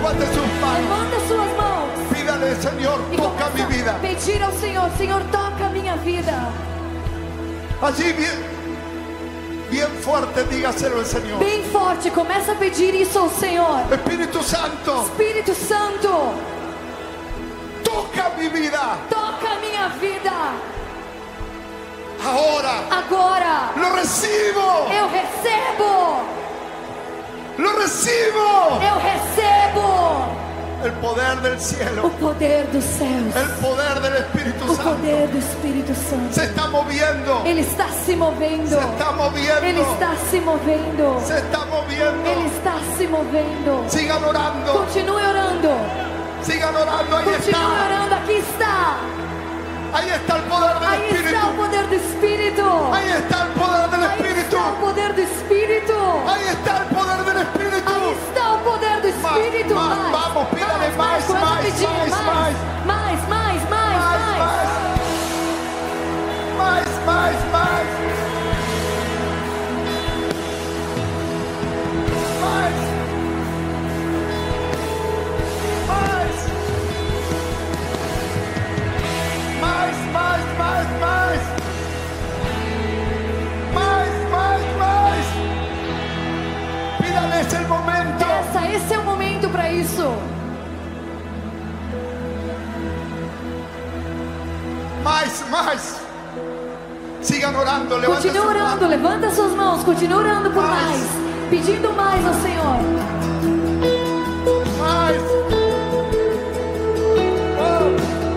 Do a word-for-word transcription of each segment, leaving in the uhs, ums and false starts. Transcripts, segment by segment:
Levante sus manos. Levanta suas mãos. Pídale, Señor, E toca mi começa vida. a pedir ao Senhor: Senhor, toca a minha vida. Allí bien, bien fuerte, dígaselo al Señor. Bem forte, começa a pedir isso ao Senhor. Espíritu Santo, Espírito Santo, toca mi vida. toca a minha vida. Ahora Agora lo recibo. eu recebo. Lo recibo. Eu recebo El poder del o cielo, poder dos céus, el poder del Espíritu o Santo poder do Espírito Santo. se está moviendo. Ele está se movendo. Se está moviendo. Ele está se movendo. Se está moviendo. Ele está se movendo. Sigan orando. Continue orando. Sigan orando. Ahí Continue está. orando. Aqui está. Ahí está el poder del Aí está o Espíritu. poder do Espírito. Ahí está el poder del Aí Espíritu. está o poder do Espírito. Ahí está el poder del Espíritu. Aí está o poder do Espírito. Más, Mais, vamos, pídale más, começa a más, pedir, más, mais, más. mais, mais, mais, Más, mais. más. Más, más, más. Más. Más. Más, más, más, más. Más, más, más. Pídale, es el momento. Essa, esse é o momento para isso. Más, más. Sigan orando, levanten Continue sus orando, manos. levanta suas mãos, continue orando por Mais. mais, pedindo mais ao Senhor. Más. Oh.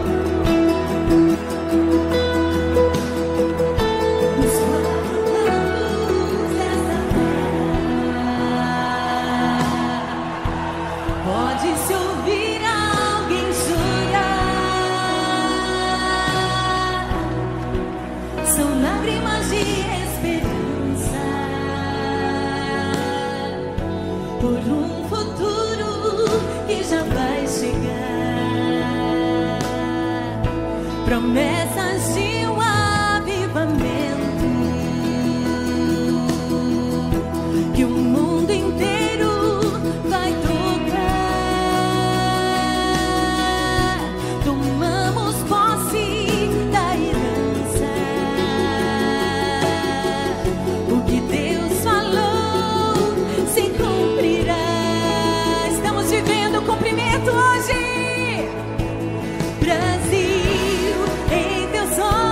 Pode-se ouvir alguém chorar, são lágrimas de esperança por um futuro que já vai chegar, promessas de um avivamento que o mundo inteiro vai tocar. Tomamos posse da herança. O que Deus falou se cumprirá. Estamos vivendo o cumprimento hoje. Brasil, em teus olhos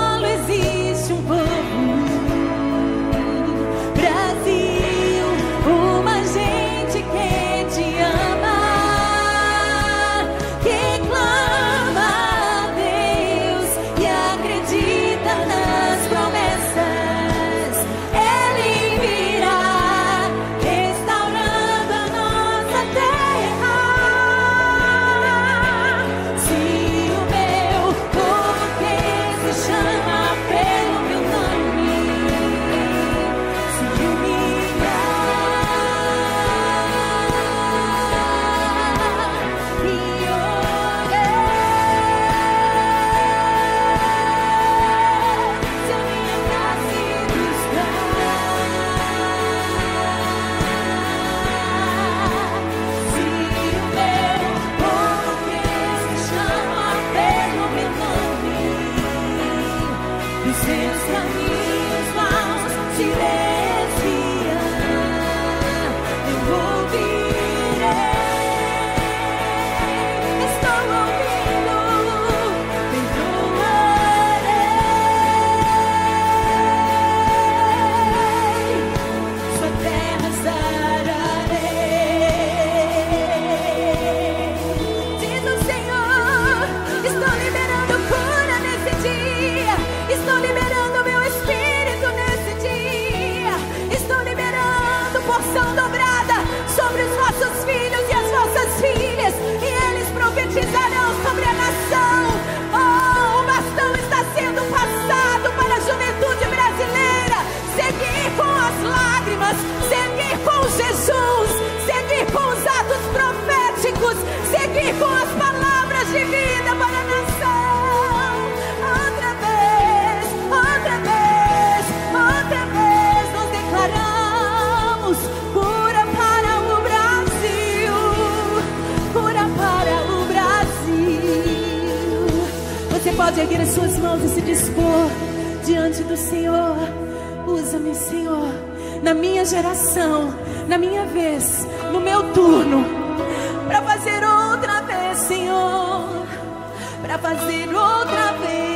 pode erguer as suas mãos e se dispor diante do Senhor. Usa-me, Senhor, na minha geração, na minha vez, no meu turno, para fazer outra vez, Senhor, para fazer outra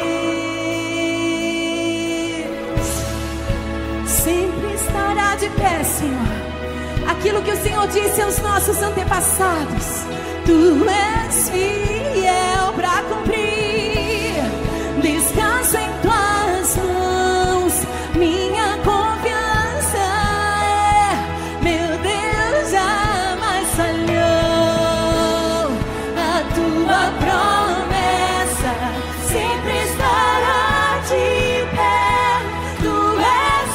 vez. Sempre estará de pé, Senhor, aquilo que o Senhor disse aos nossos antepassados. Tu és fiel para cumprir. Descanso em tuas mãos, minha confiança é, meu Deus jamais falhou. A tua promessa sempre estará de pé. Tu és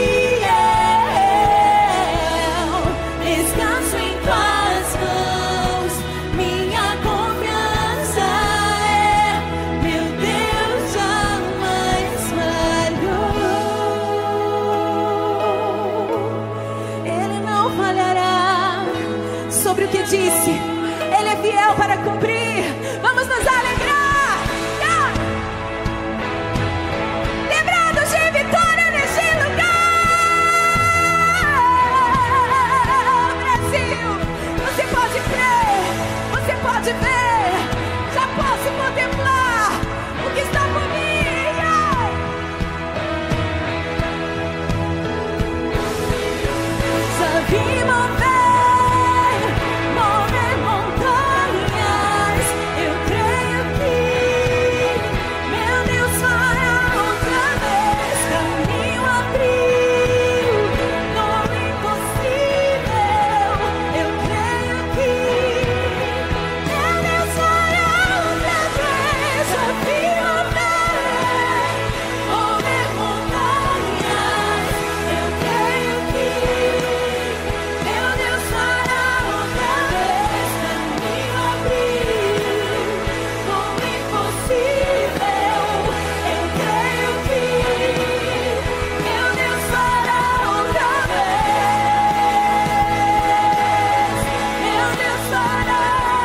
fiel. Descanso em tuas mãos, minha confiança é, meu Deus jamais falhou. Ele não falhará sobre o que disse. Ele é fiel para cumprir. Vamos nos alegrar. Yeah. Lembrados de vitória neste lugar. Brasil, você pode crer, você pode ver. Já posso contemplar o que está por vir. Yeah. Já vi mover, mover montanhas. Eu creio que meu Deus fará outra vez. Caminho abriu no impossível. Eu creio que meu Deus fará outra vez. Já vi mover, mover montanhas. Eu creio que meu Deus fará outra vez. Caminho abriu no impossível. Eu creio que meu Deus fará outra vez. Meu Deus fará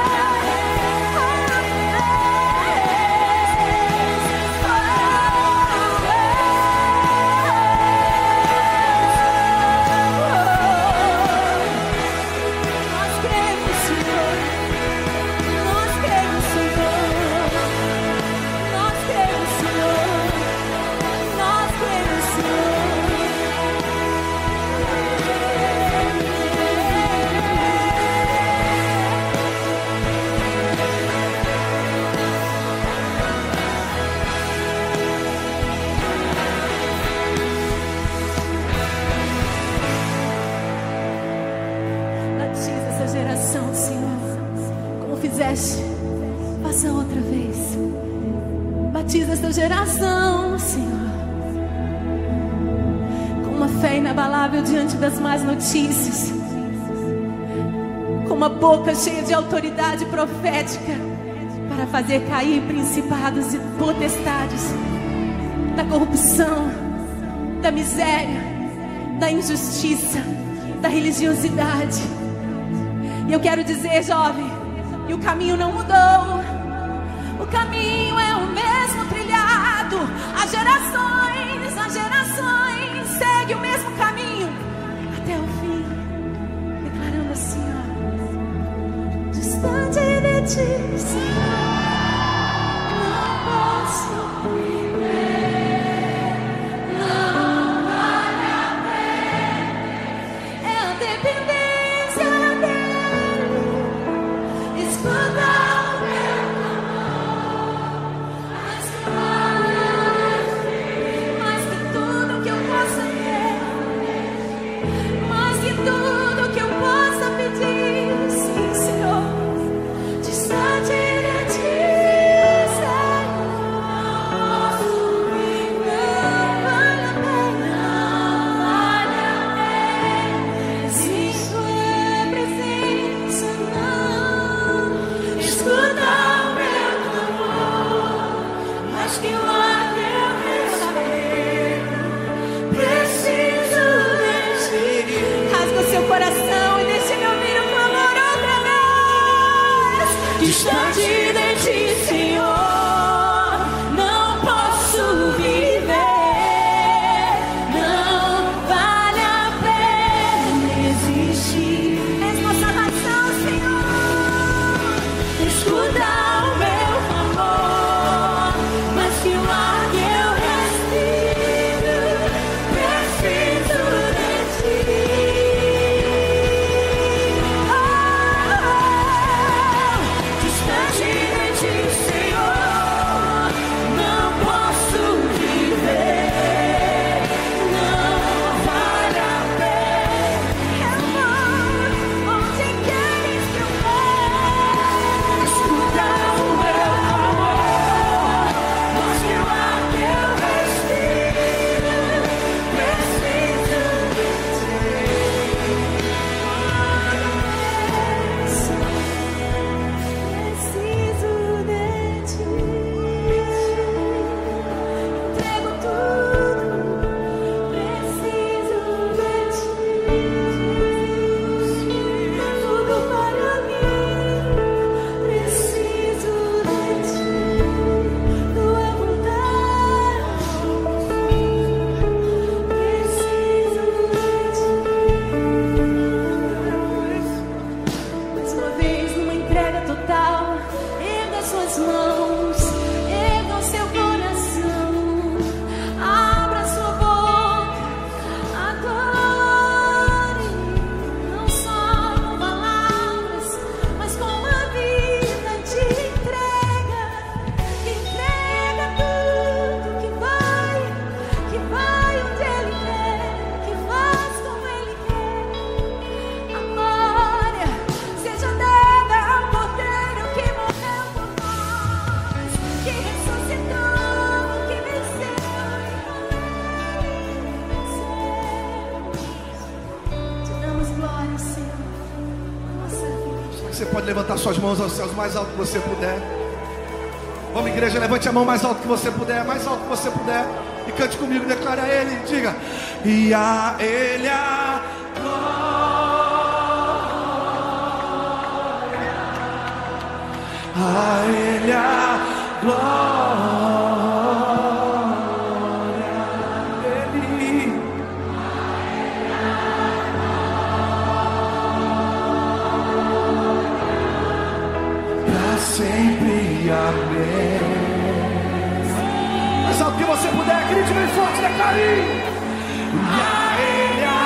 Nós cremos, Senhor. Nós cremos, Senhor. Nós cremos, Senhor. Nós cremos, Batiza essa geração, Senhor, como fizeste, faça outra vez. Batiza essa geração, Senhor, com uma fé inabalável diante das más notícias, com uma boca cheia de autoridade profética para fazer cair principados e potestades da corrupção, da miséria, da injustiça, da religiosidade. E eu quero dizer, jovem, que o caminho não mudou. O caminho é o mesmo trilhado. As gerações, as gerações seguem o mesmo caminho até o fim, declarando assim, ó: distante de ti, Senhor, não posso viver, não vale a pena. É a dependência dele. Escuta o meu clamor, mais que mais que tudo que eu possa ter, mais que tudo que eu possa pedir, sim, Senhor. Distante de ti, Senhor, posso viver, vale a pena, vale a pena. Sem sua presença, não. Escuta o meu clamor, mais que o ar eu respiro. Preciso de ti. Rasga o seu coração e deixe-me ouvir o clamor outra vez. Distante de ti, Senhor, não Você pode levantar suas mãos aos céus mais alto que você puder. Vamos, igreja, levante a mão mais alto que você puder, mais alto que você puder. E cante comigo, declare a Ele, diga: e a Ele a glória, a Ele a glória, Ele, pra sempre, amém. Mais alto que você puder, grite bem forte, declare: e a Ele a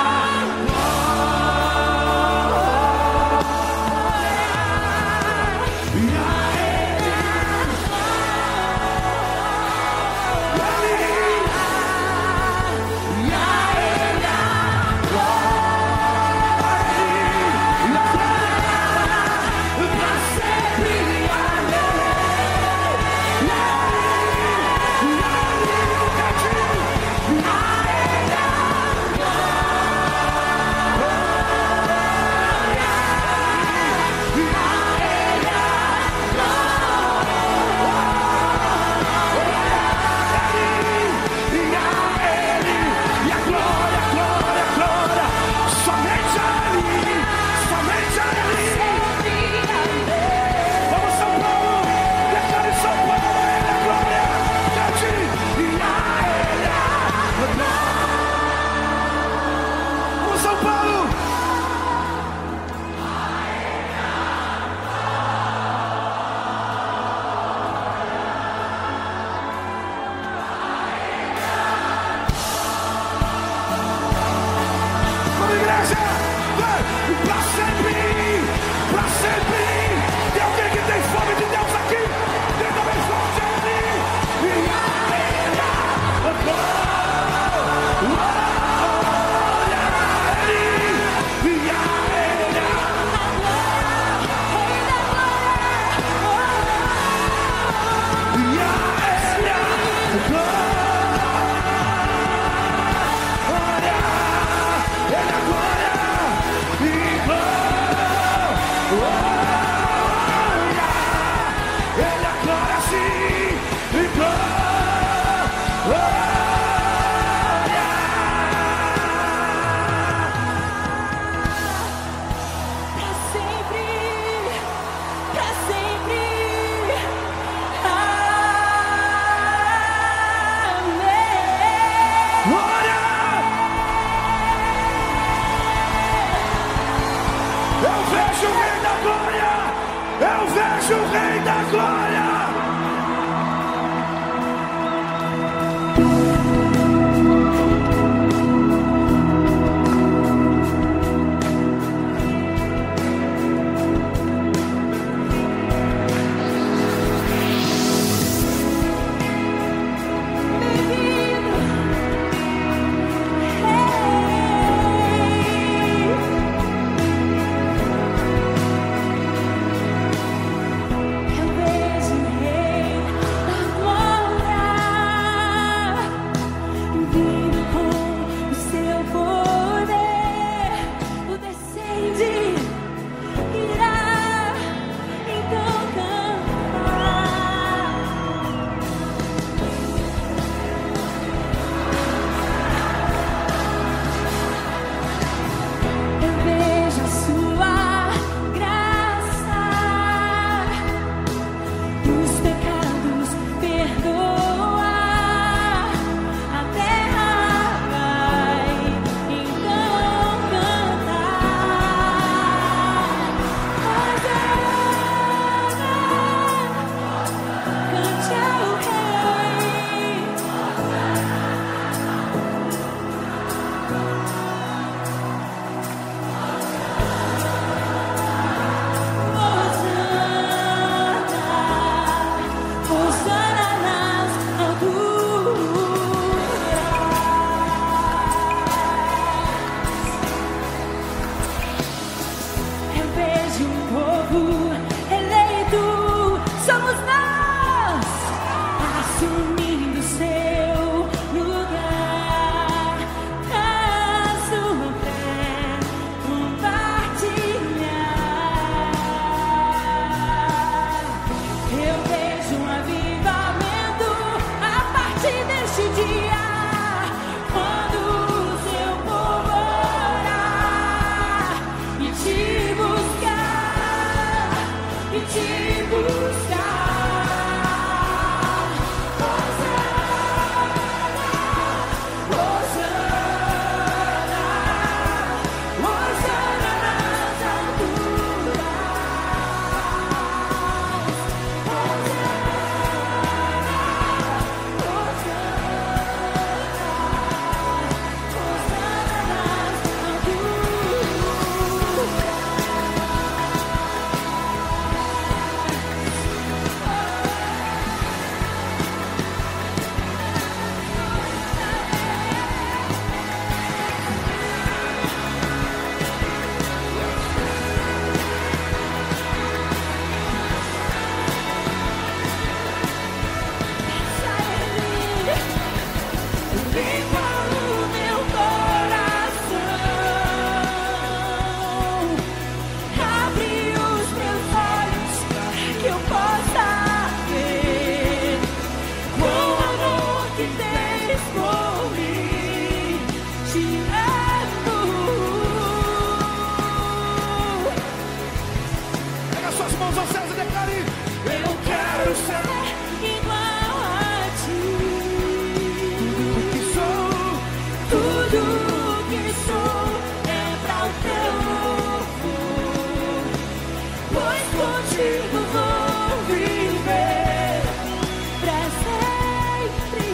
aos céus e declare: eu quero ser igual a ti. tudo que sou, Tudo que sou é para o teu louvor, pois contigo vou viver para sempre.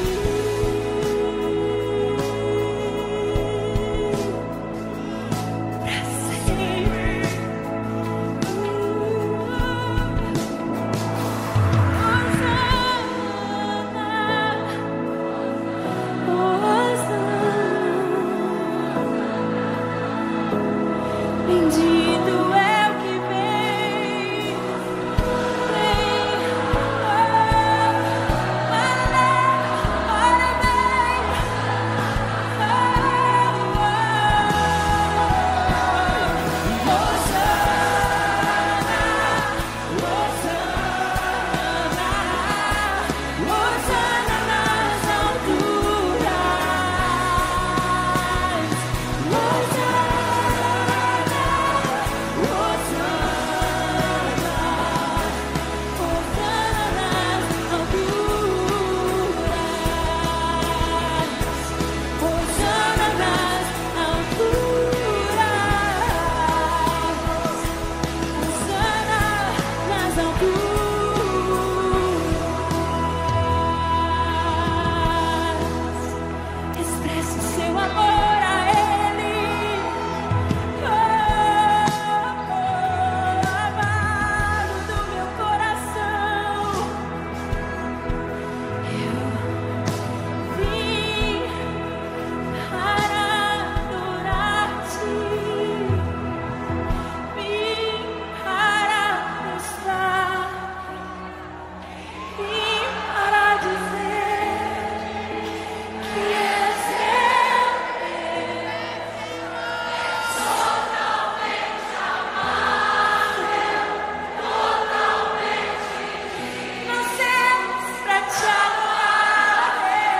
Para sempre. Bendito é o que vem, vem, oh, ora, ora vem, oh, oh, Hosana, Hosana, Hosana nas alturas, expresse o seu amor a Ele. Oh, oh, amado do meu coração, eu vim para adorar-te, vim para mostrar, vim para dizer que és meu Deus, totalmente amável, totalmente nascemos pra te amar,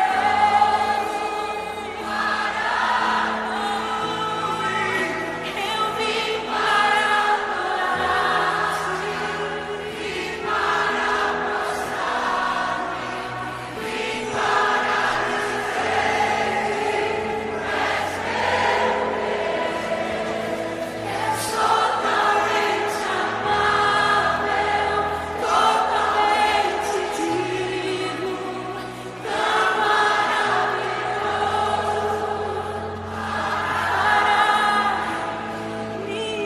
eu vim para adorar-te, vim para mostrar, vim para totalmente amável, totalmente digno, tão maravilhoso para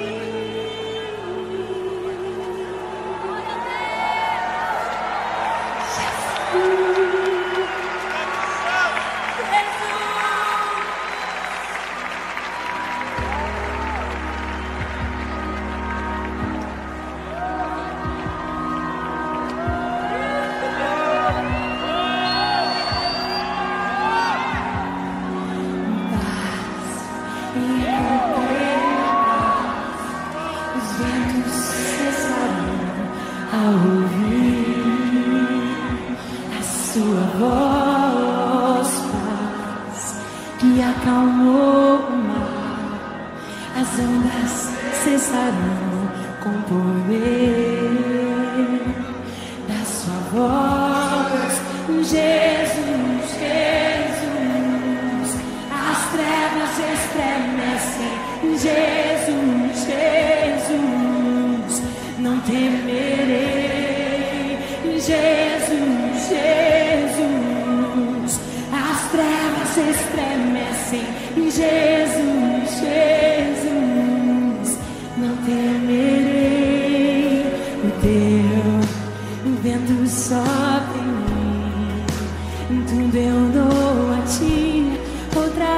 os ventos cessarão ao ouvir a sua voz, paz que acalmou o mar. As ondas cessarão com o poder da sua voz. Jesus, Jesus, as trevas estremecem. Jesus, Jesus, não temerei. Jesus, Jesus, as trevas estremecem. Jesus, Jesus, não temerei. O teu vento sopra em mim, tudo eu dou a ti outra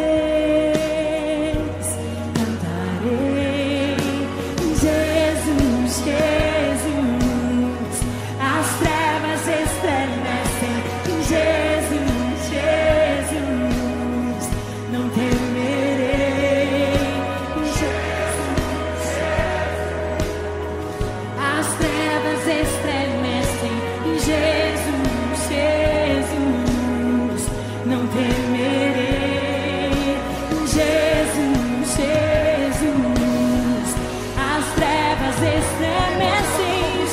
vez. Cantarei, Jesus, Jesus, as trevas estremecem. Jesus, Jesus, não temerei. Jesus, as trevas estremecem. Jesus, Jesus, não temerei. Jesus, Jesus, as trevas estremecem.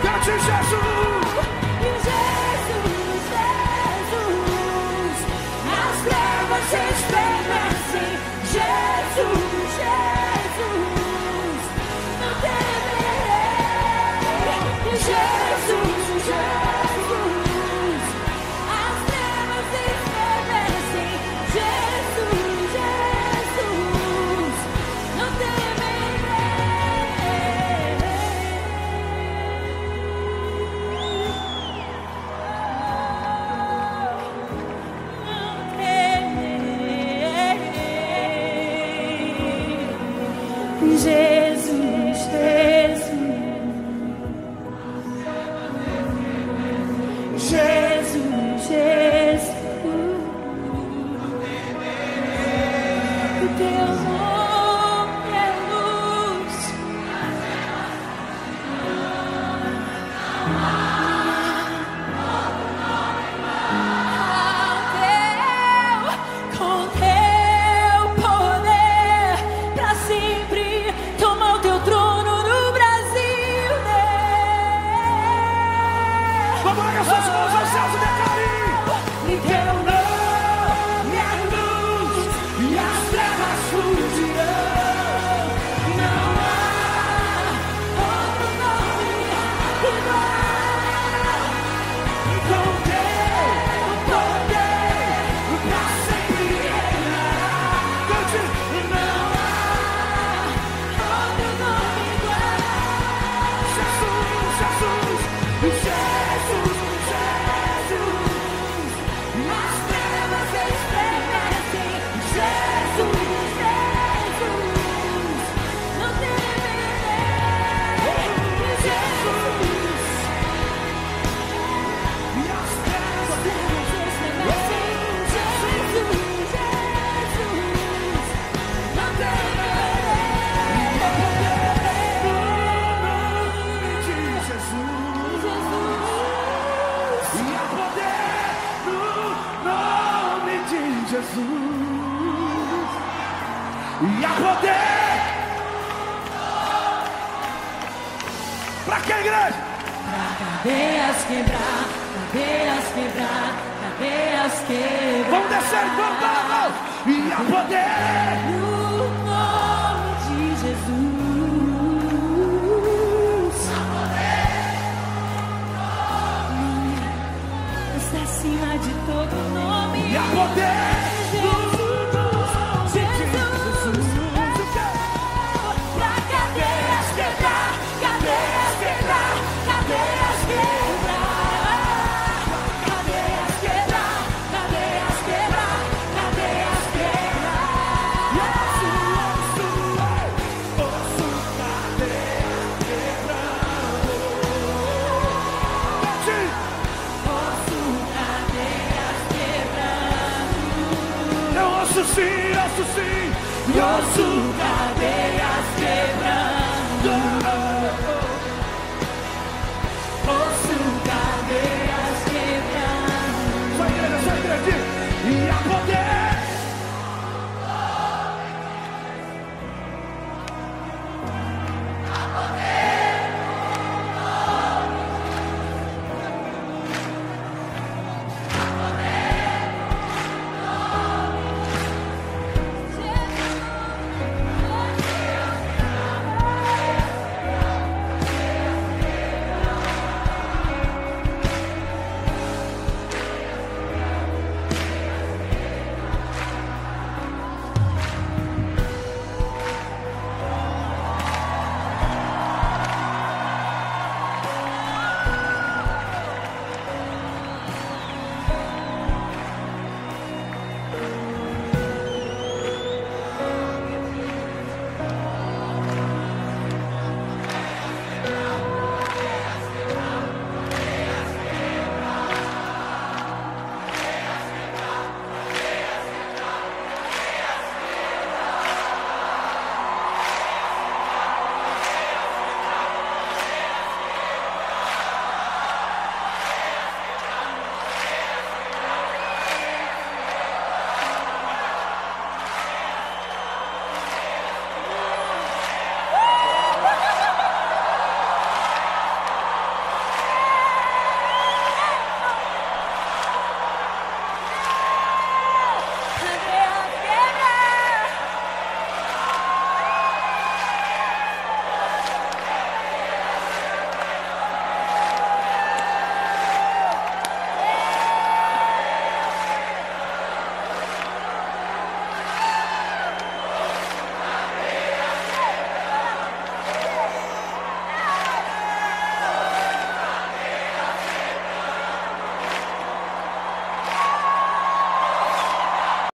Cante Jesus. Jesus, Jesus, as trevas se estremecem. Jesus, Jesus, não temerei. Jesus, Jesus, as trevas se estremecem. Jesus, Jesus, não Jesus, Jesus, Jesus, Jesus, o teu nome é luz. Com teu poder pra sempre toma o teu trono no Brasil, né? Vamos lá, suas mãos aos céus e declare. E teu nome é luz e as trevas fugirão. Não há outro nome igual. Com teu poder pra sempre reinar. Cante. Não há outro nome igual. Jesus, Jesus, Jesus, Jesus, as trevas se estremecem. Jesus, Jesus, não temerei. Jesus, e as trevas se estremecem. Jesus, Jesus, não temerei. de Jesus. Jesus, E há poder no nome de Jesus. E há poder. Pra que, igreja? cadeias quebrar, cadeias quebrar, cadeias quebrar. Vamos descer, vamos dar a mão. E há poder. No nome de Jesus. Está acima de todo nome. E há poder. Pra cadeias quebrar, cadeias quebrar, cadeias quebrar. Cadeias quebrar, cadeias quebrar, cadeias quebrar. Osso, osso, osso, cadeia quebrando. Cante. Osso, cadeias quebrando. Eu ouço sim, ouço sim. Osso, cadeias